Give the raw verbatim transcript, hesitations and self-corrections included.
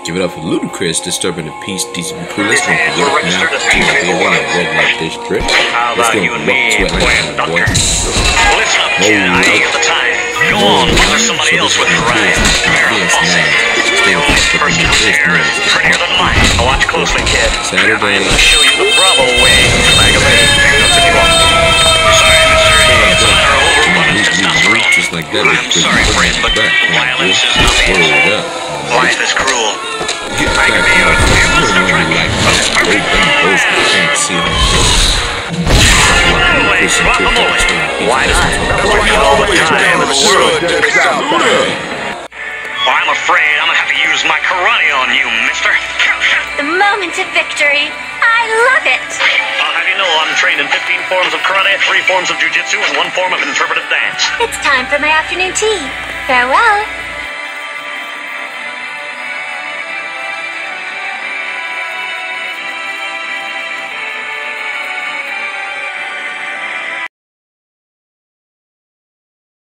Give it up for Ludacris, disturbing the peace, decent and cool. Let's go Hands for are it now. registered as T V being one, red light district. How Let's about go you for and rock me, sweat Gwen, like boy. doctor? Listen up, kid. I ain't got the time. Go on, there's somebody else with you, right? You're a bossy. The only person who's here is prettier than mine. Now watch closely, kid. Saturday. I'm gonna show you the Bravo way. Bag of it. Take notes if you want. Sorry, mister. It's a matter of overabundant testosterone. Just like that. I'm sorry, friend, but violence is not the answer. Life is cruel. Get I back can be on a the fearless phone. attraction. Like, oh, them both can't see them. Anyway, guacamole. Why not? That's why you all the time in the world. Well, I'm afraid I'm gonna have to use my karate on you, mister. The moment of victory. I love it. I'll have you know I'm trained in fifteen forms of karate, three forms of jujitsu, and one form of interpretive dance. It's time for my afternoon tea. Farewell.